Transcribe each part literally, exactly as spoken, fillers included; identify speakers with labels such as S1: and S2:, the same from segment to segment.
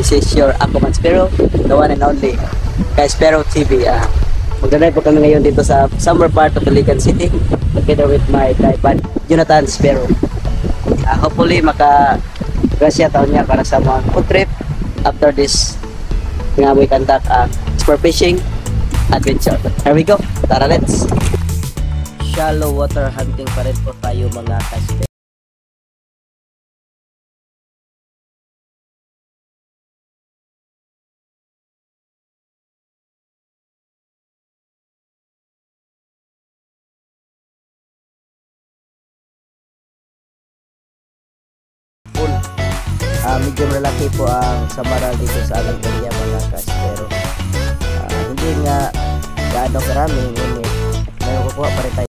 S1: This is your Aquaman Spero, the one and only Kay Spero T V. Uh, Magdadrive po kami ngayon dito sa summer part of Iligan City together with my tripod, Jonathan Spero. Uh, hopefully maka grasya taon niya para sa mga food trip after this nga we conduct uh, sport fishing adventure. Here we go, tara let's! Shallow water hunting pa rin po tayo mga ka-spero. Uh, medyo malaki po ang samaral dito sa aming area mga ka-spero. Uh, hindi nga gaano karami, ngunit may kukuha pa rin tayo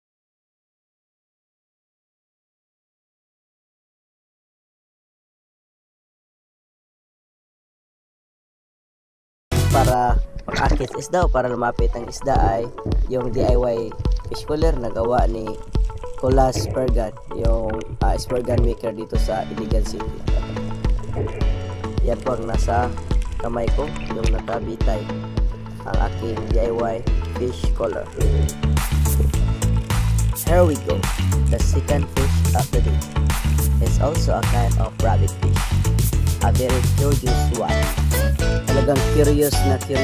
S1: para pag-akit isda o para lumapit ang isda ay yung D I Y fish cooler na gawa ni Colas Spurgan, yung uh, Spurgan maker dito sa Iligan City. Yan po ang nasa kamay ko, yung nakabitay ang aking D I Y fish cooler. Here we go. The second fish of the day is also a kind of rabbit fish, a very curious one. Talagang curious na curious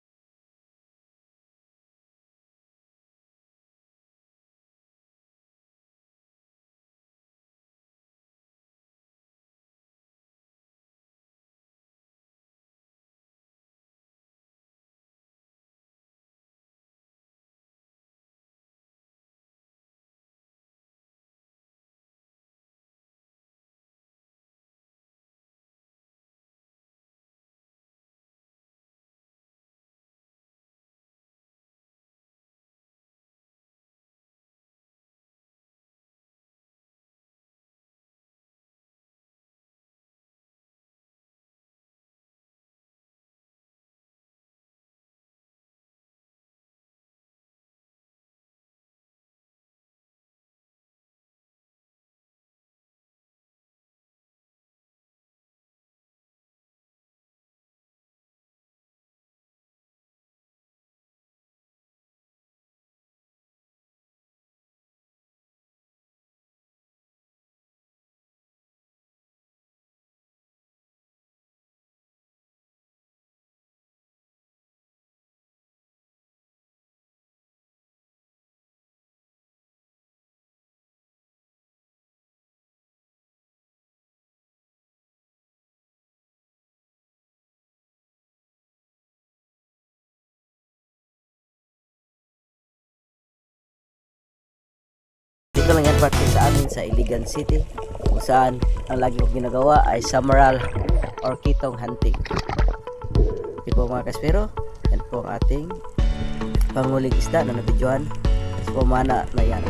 S1: dito lang yan practice sa amin sa Iligan City, kung saan ang lagi kong ginagawa ay summeral or kitong hunting. Ito po mga kaspero, yan po ang ating panguling isda na nabidyohan. Kasi po mana na yan.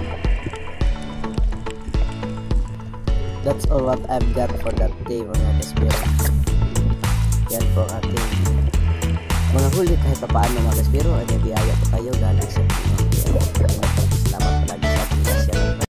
S1: That's all what I've got for that day mga kaspero. Yan po ang ating mga huli kahit pa paano mga kaspero. Ay may biyaya po kayo galing sa mga salamat palagi sa ating kasya.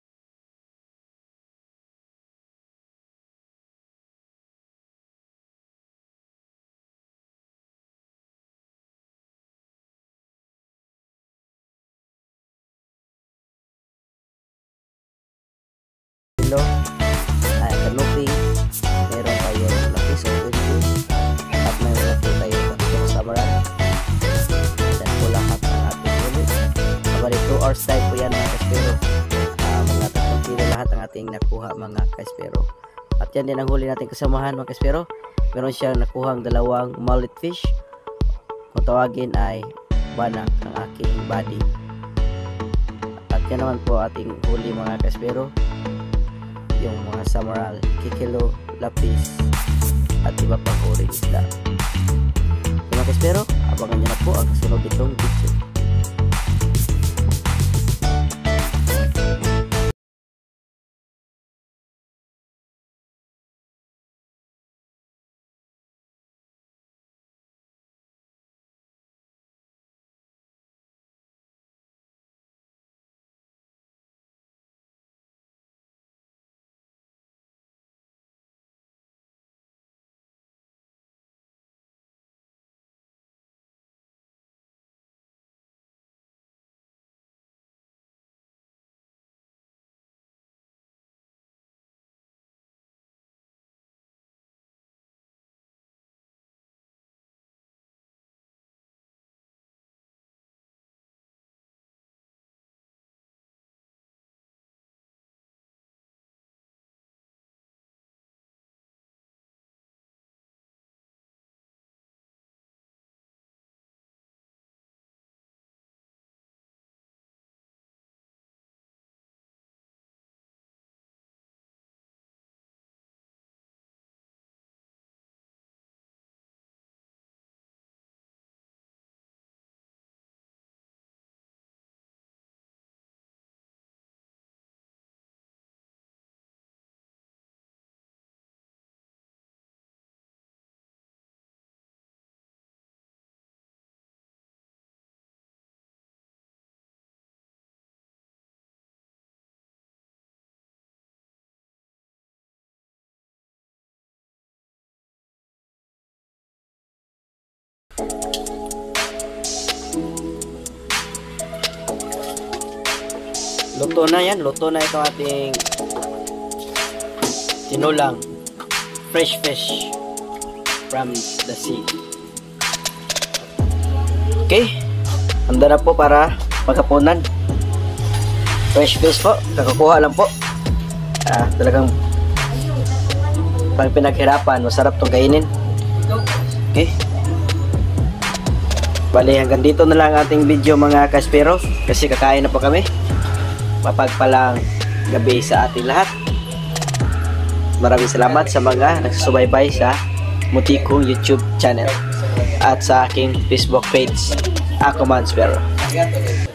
S1: Ay, kanuping, meron tayong lapis o pinfish, at meron po tayo ng samaran. Yan po lahat ng ating ulit. Kabali two hours time po yan mga kaspero. Uh, mga tatlong kilo lahat ang ating nakuha mga kaspero. At yan din ang huli natin kasamahan mga kaspero. Meron siyang nakuhang dalawang mullet fish. Kung tawagin ay banak ang aking body. At yan naman po ating huli mga kaspero, yung mga samaral, kikilo, lapis, at iba pang uri isda. Mga kaspero, abangan nyo na po ang kasunod itong video. luto na yan. Luto na ito ating tinulang fresh fish from the sea. Okay, handa na po para maghapunan. Fresh fish po, kakakuha lang po. Ah, talagang pang pinaghirapan, masarap itong kainin. Okay, bali hanggang dito na lang ating video mga kaspero, kasi kakain na po kami. Mapagpalang gabi sa ating lahat. Maraming salamat sa mga nagsusubaybay sa Mutikong YouTube channel at sa aking Facebook page, Ako Man Spero.